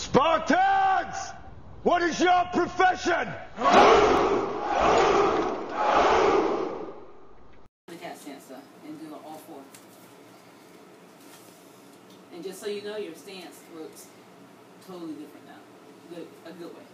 Spartans! What is your profession? The cat stance and do all four. And just so you know, your stance looks totally different now. A good way.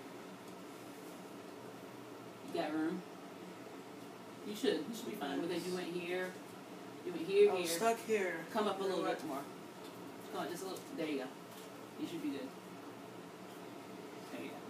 You got room? You should be fine with it. You went here. You went here, I'm stuck here. Come up a little bit more. Come on, just a little. There you go. You should be good. There you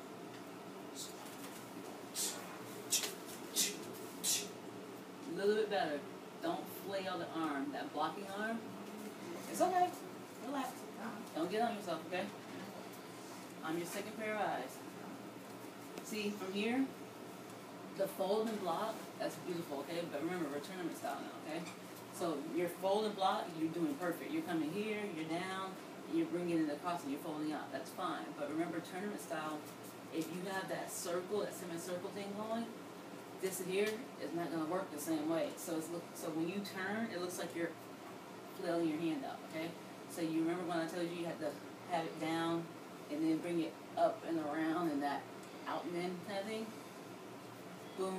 go. A little bit better. Don't flail the arm. That blocking arm. It's okay. Relax. Don't get on yourself, okay? I'm your second pair of eyes. See, from here, the fold and block, that's beautiful, okay? But remember, we're tournament style now, okay? So your fold and block, you're doing perfect. You're coming here, you're down, you're bringing it across, and you're folding up. That's fine. But remember, tournament style, if you have that circle, that semicircle thing going, this here is not going to work the same way. So when you turn, it looks like you're flailing your hand up, okay? So you remember when I told you had to have it down and then bring it up and around and that out and in kind of thing? Boom.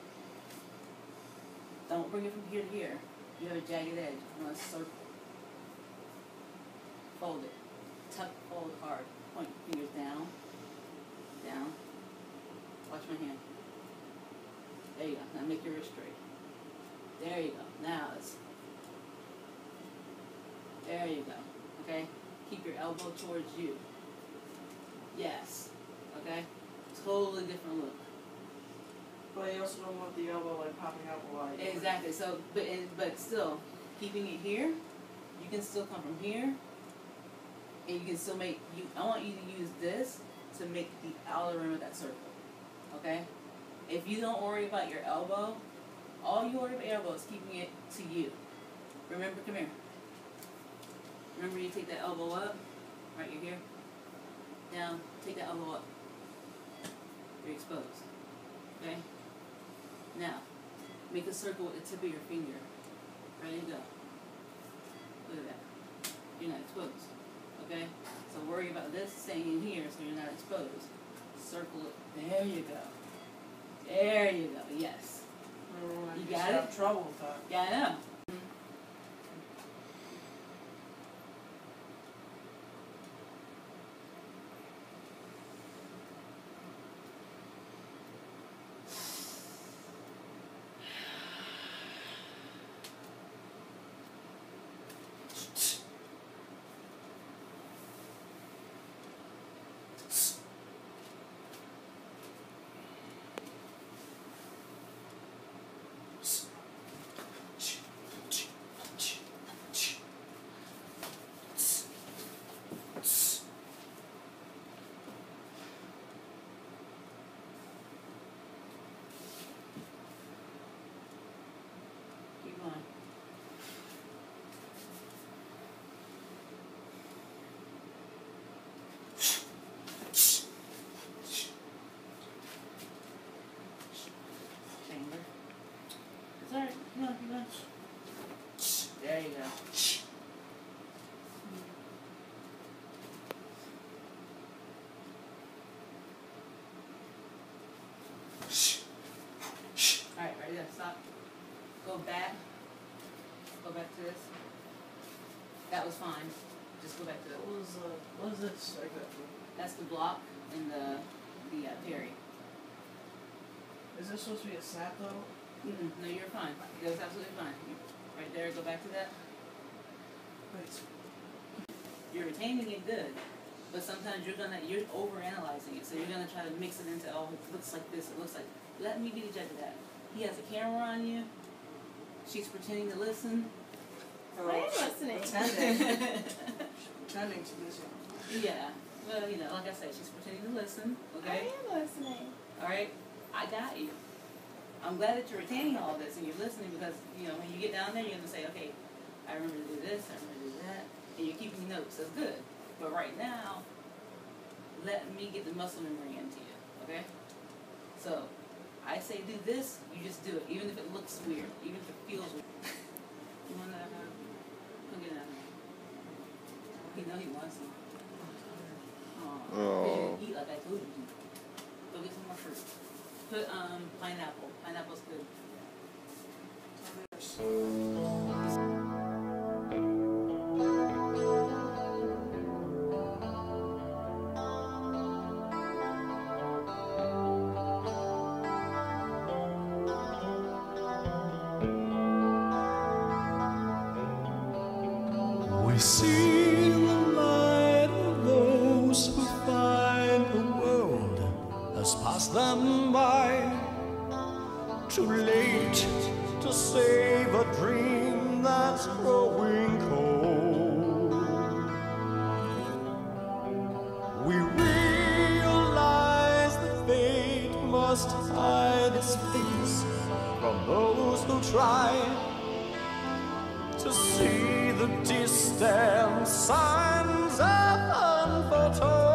Don't bring it from here to here. You have a jagged edge. You want to circle. Fold it. Tuck, fold hard. Point your fingers down. Down. Watch my hand. There you go. Now make your wrist straight. There you go. Now it's... There you go. Okay? Keep your elbow towards you. Yes. Okay? Totally different look. But you also don't want the elbow like popping out wide. Exactly. So, but still, keeping it here, you can still come from here, and you can still make. I want you to use this to make the outer rim of that circle. Okay. If you don't worry about your elbow, all you worry about your elbow is keeping it to you. Remember, come here. Remember, you take that elbow up. Right, you're here. Down. Take that elbow up. You're exposed. Okay? Now, make a circle with the tip of your finger. Ready to go. Look at that. You're not exposed. Okay? So worry about this staying in here so you're not exposed. Circle it. There you go. There you go. Yes. You got it? Have trouble with that. Yeah, I know. Alright, come on, come on. There you go. Alright, ready to stop. Go back. Go back to this. That was fine. Just go back to it. What is this? That's the block and the parry. Is this supposed to be a snap though? No, you're fine. It was absolutely fine. Right there, go back to that. Wait. You're retaining it good, but sometimes you're overanalyzing it. So you're gonna try to mix it into, oh, it looks like this, it looks like. Let me be the judge of that. He has a camera on you. She's pretending to listen. I am listening. Pretending to listen. Yeah. Well, like I said, she's pretending to listen. Okay. I am listening. All right. I got you. I'm glad that you're retaining all this and you're listening because, when you get down there, you're going to say, okay, I remember to do this, I remember to do that, and you're keeping notes. That's good. But right now, let me get the muscle memory into you, okay? So, I say do this, you just do it, even if it looks weird, even if it feels weird. You want that? Come get it out. He knows he wants it. Aw. Oh. Eat like I told you to. Go get some more fruit. Put pineapple. Pineapple's good. We see the light of those who find the world has passed them by. Too late to save a dream that's growing cold. We realize that fate must hide its face from those who try to see the distant signs unforetold.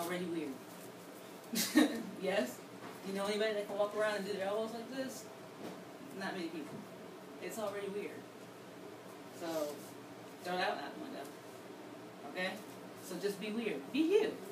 already weird. Yes? You know anybody that can walk around and do their elbows like this? Not many people. It's already weird. So, throw that out the window. Okay? So just be weird. Be you.